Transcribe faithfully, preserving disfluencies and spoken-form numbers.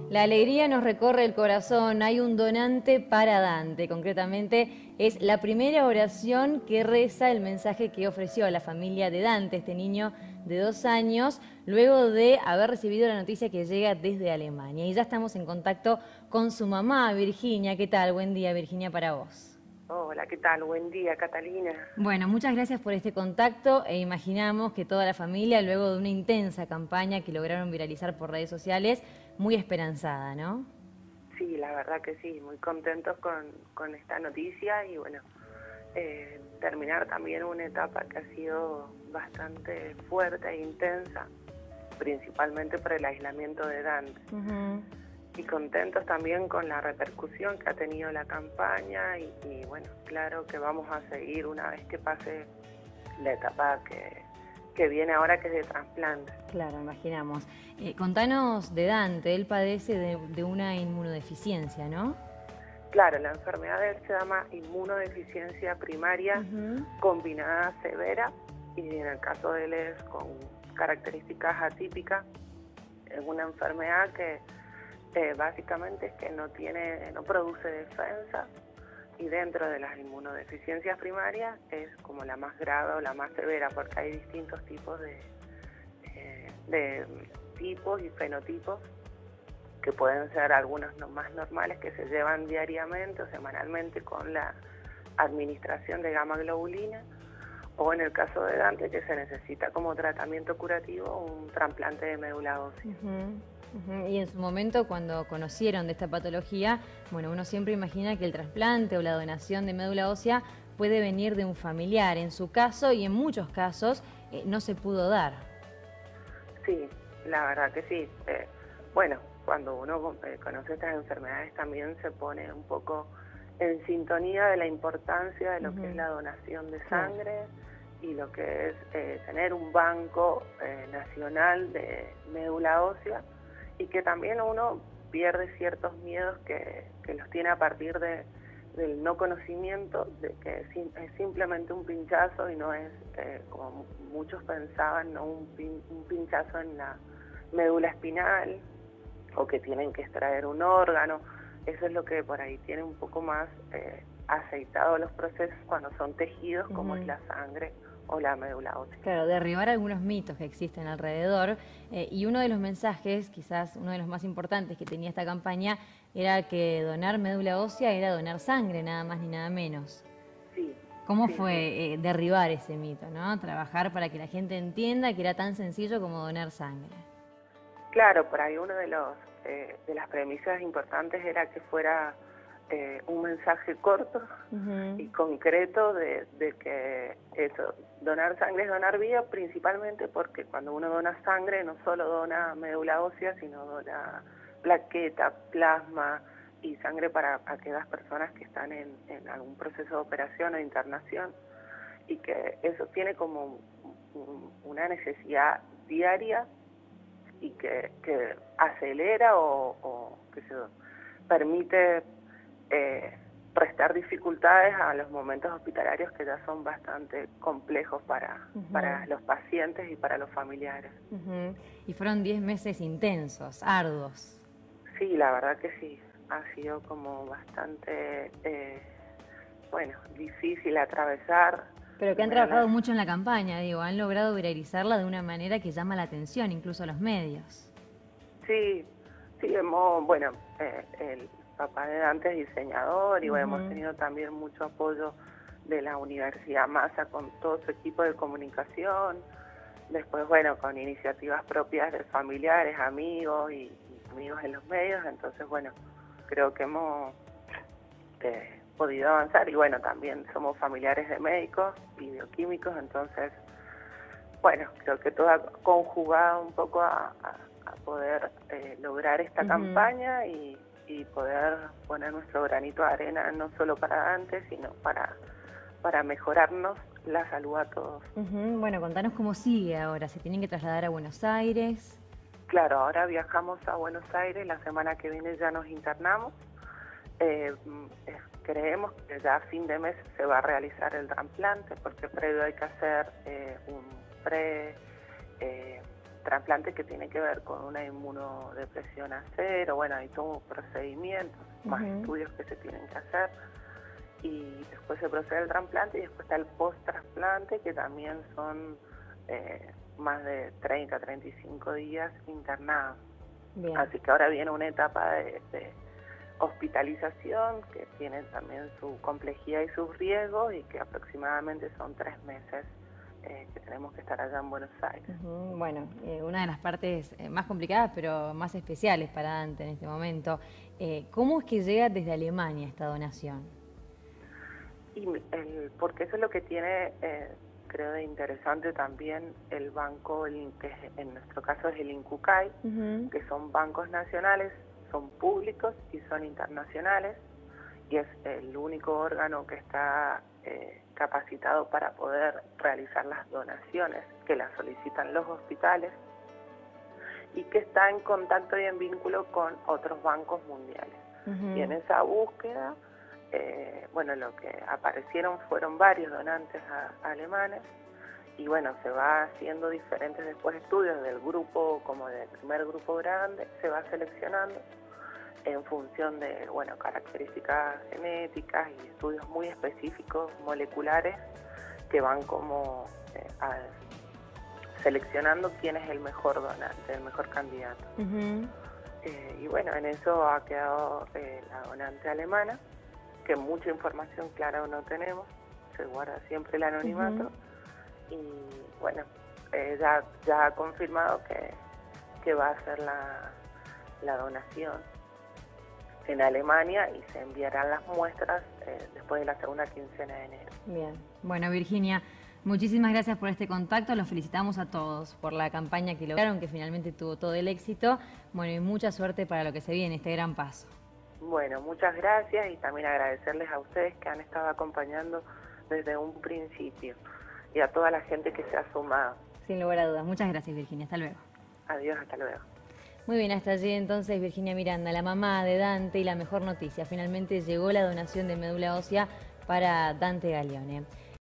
La alegría nos recorre el corazón, hay un donante para Dante. Concretamente es la primera oración que reza el mensaje que ofreció a la familia de Dante, este niño de dos años, luego de haber recibido la noticia que llega desde Alemania. Y ya estamos en contacto con su mamá, Virginia. ¿Qué tal? Buen día, Virginia, para vos. Hola, ¿qué tal? Buen día, Catalina. Bueno, muchas gracias por este contacto e imaginamos que toda la familia, luego de una intensa campaña que lograron viralizar por redes sociales, muy esperanzada, ¿no? Sí, la verdad que sí, muy contentos con, con esta noticia y bueno, eh, terminar también una etapa que ha sido bastante fuerte e intensa, principalmente por el aislamiento de Dante. Uh-huh. Y contentos también con la repercusión que ha tenido la campaña y, y bueno, claro que vamos a seguir una vez que pase la etapa que, que viene ahora, que es de trasplante. Claro, imaginamos. Eh, contanos de Dante, él padece de, de una inmunodeficiencia, ¿no? Claro, la enfermedad de él se llama inmunodeficiencia primaria uh-huh. combinada severa y en el caso de él es con características atípicas. Es una enfermedad que Eh, básicamente es que no tiene, no produce defensa y dentro de las inmunodeficiencias primarias es como la más grave o la más severa porque hay distintos tipos de, eh, de tipos y fenotipos que pueden ser algunos no, más normales que se llevan diariamente o semanalmente con la administración de gamma globulina o en el caso de Dante que se necesita como tratamiento curativo un trasplante de médula ósea. Uh-huh. Uh-huh. Y en su momento, cuando conocieron de esta patología, bueno, uno siempre imagina que el trasplante o la donación de médula ósea puede venir de un familiar. En su caso y en muchos casos eh, no se pudo dar. Sí, la verdad que sí. Eh, bueno, cuando uno eh, conoce estas enfermedades también se pone un poco en sintonía de la importancia de lo uh-huh. que es la donación de sangre claro. y lo que es eh, tener un banco eh, nacional de médula ósea. Y que también uno pierde ciertos miedos que, que los tiene a partir de, del no conocimiento, de que es, es simplemente un pinchazo y no es, eh, como muchos pensaban, no un, pin, un pinchazo en la médula espinal o que tienen que extraer un órgano. Eso es lo que por ahí tiene un poco más eh, aceitado los procesos cuando son tejidos, como uh-huh. es la sangre o la médula ósea. Claro, derribar algunos mitos que existen alrededor eh, y uno de los mensajes, quizás uno de los más importantes que tenía esta campaña, era que donar médula ósea era donar sangre, nada más ni nada menos. Sí. ¿Cómo sí, fue sí. Eh, derribar ese mito, ¿no? Trabajar para que la gente entienda que era tan sencillo como donar sangre. Claro, por ahí uno de los eh, de las premisas importantes era que fuera Eh, un mensaje corto uh-huh. y concreto de, de que eso, donar sangre es donar vida, principalmente porque cuando uno dona sangre no solo dona médula ósea, sino dona plaqueta, plasma y sangre para aquellas personas que están en, en algún proceso de operación o internación y que eso tiene como un, una necesidad diaria y que, que acelera o, o que se permite Eh, prestar dificultades a los momentos hospitalarios que ya son bastante complejos para, uh-huh. para los pacientes y para los familiares. Uh-huh. Y fueron diez meses intensos, arduos. Sí, la verdad que sí, ha sido como bastante, eh, bueno, difícil atravesar. Pero que han trabajado la... mucho en la campaña, digo, han logrado viralizarla de una manera que llama la atención, incluso a los medios. Sí, sí, hemos, bueno, eh, el papá de Dante es diseñador y uh-huh. hemos tenido también mucho apoyo de la Universidad Massa con todo su equipo de comunicación, después bueno, con iniciativas propias de familiares, amigos y, y amigos en los medios, entonces bueno, creo que hemos eh, podido avanzar y bueno, también somos familiares de médicos y bioquímicos, entonces bueno, creo que todo ha conjugado un poco a, a, a poder eh, lograr esta uh-huh. campaña y y poder poner nuestro granito de arena no solo para Dante, sino para, para mejorarnos la salud a todos. Uh-huh. Bueno, contanos cómo sigue ahora, ¿se tienen que trasladar a Buenos Aires? Claro, ahora viajamos a Buenos Aires, la semana que viene ya nos internamos, eh, eh, creemos que ya a fin de mes se va a realizar el trasplante, porque previo hay que hacer eh, un pre... Eh, trasplante que tiene que ver con una inmunodepresión a cero, bueno, hay todo un procedimiento, uh-huh. más estudios que se tienen que hacer, y después se procede al trasplante y después está el post-trasplante, que también son eh, más de treinta a treinta y cinco días internados. Bien. Así que ahora viene una etapa de, de hospitalización que tiene también su complejidad y sus riesgos, y que aproximadamente son tres meses eh, que tenemos que estar allá en Buenos Aires. Uh-huh. Bueno, eh, una de las partes eh, más complicadas pero más especiales para Dante en este momento. Eh, ¿Cómo es que llega desde Alemania esta donación? Y el, porque eso es lo que tiene, eh, creo, de interesante también el banco, el, que en nuestro caso es el INCUCAI, uh-huh. que son bancos nacionales, son públicos y son internacionales, y es el único órgano que está eh, capacitado para poder realizar las donaciones que las solicitan los hospitales, y que está en contacto y en vínculo con otros bancos mundiales. Uh-huh. Y en esa búsqueda, eh, bueno, lo que aparecieron fueron varios donantes a, a alemanes, y bueno, se va haciendo diferentes después estudios del grupo, como del primer grupo grande, se va seleccionando en función de, bueno, características genéticas y estudios muy específicos, moleculares, que van como eh, a, seleccionando quién es el mejor donante, el mejor candidato. Uh-huh. eh, y bueno, en eso ha quedado eh, la donante alemana, que mucha información clara no tenemos, se guarda siempre el anonimato, uh-huh. y bueno, eh, ya, ya ha confirmado que, que va a hacer la, la donación en Alemania, y se enviarán las muestras eh, después de la segunda quincena de enero. Bien. Bueno, Virginia, muchísimas gracias por este contacto. Los felicitamos a todos por la campaña que lograron, que finalmente tuvo todo el éxito. Bueno, y mucha suerte para lo que se viene, este gran paso. Bueno, muchas gracias, y también agradecerles a ustedes que han estado acompañando desde un principio, y a toda la gente que se ha sumado. Sin lugar a dudas. Muchas gracias, Virginia. Hasta luego. Adiós, hasta luego. Muy bien, hasta allí entonces Virginia Miranda, la mamá de Dante, y la mejor noticia. Finalmente llegó la donación de médula ósea para Dante Galeone.